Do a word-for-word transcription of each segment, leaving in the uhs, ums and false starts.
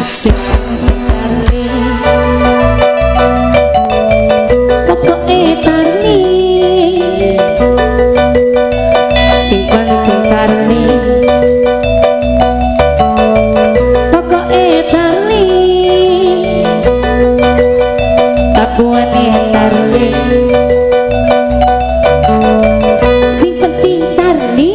sing tarni pokoke tarni sing penting tarni pokoke tarni tabuane tarni sing penting tarni.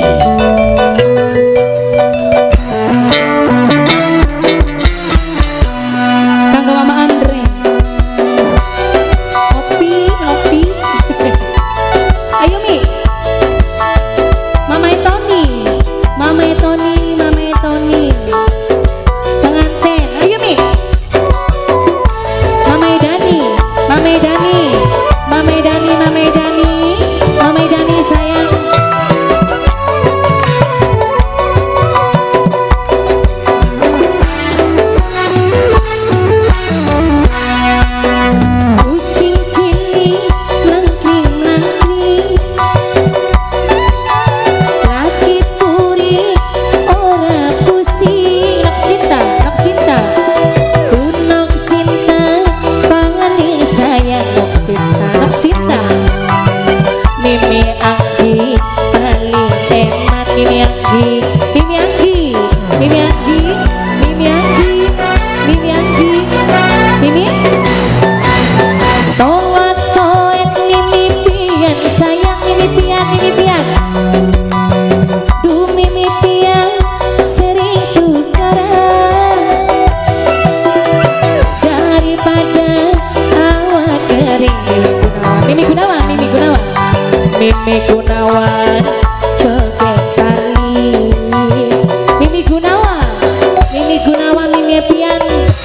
Mimi Gunawan joget tali Mimi Gunawan Mimi Gunawan Mimi Epian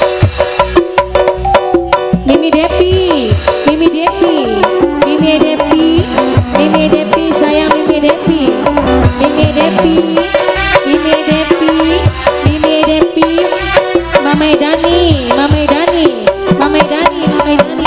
Mimi Depi Mimi Depi Mimi Depi Mimi Depi sayang Mimi Depi Mimi Depi Mimi Depi Mimi Depi Mama Dani Mama Dani Mama Dani Mama Dani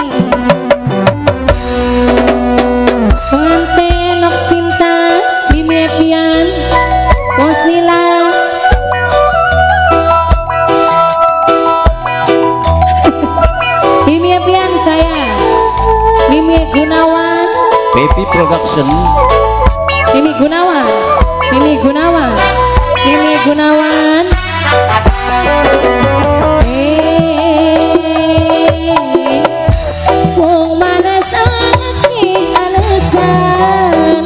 Gunawan Baby Production Mimi Gunawan Mimi Gunawan Mimi Gunawan eh wong manas aki alasan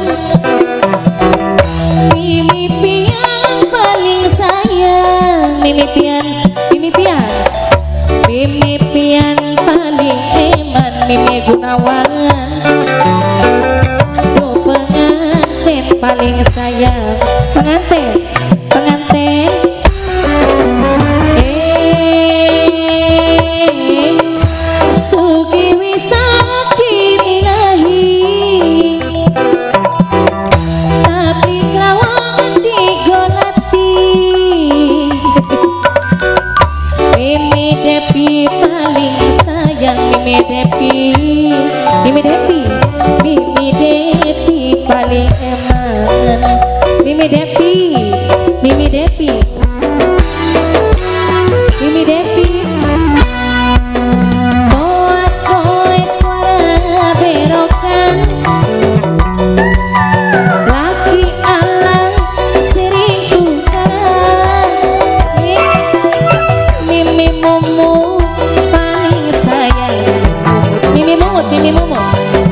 Mimi Pian paling sayang Mimi Pian Mimi Pian Mimi Pian paling eman Mimi Gunawan paling sayang pengantin pengantin eh sugi wisakir ilahi tapi kelawan digolati Mimi Depi paling sayang Mimi Depi Mimi Depi Mimi Depi paling eman Mimi Depi Mimi Depi Mimi Depi koet-koet suara berokan laki alang sering tukaran Mimi Mumu paling sayang Mimi Mumut Mimi Mumut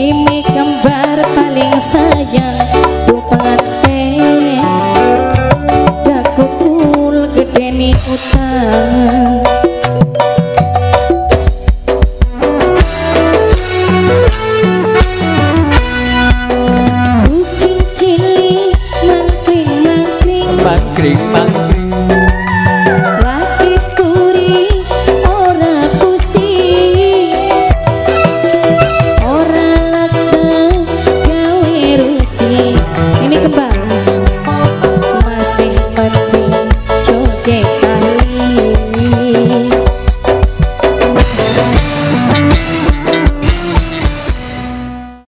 Mimi kembar paling sayang Bupate gak kukul gedeni utang Mangkring mangkring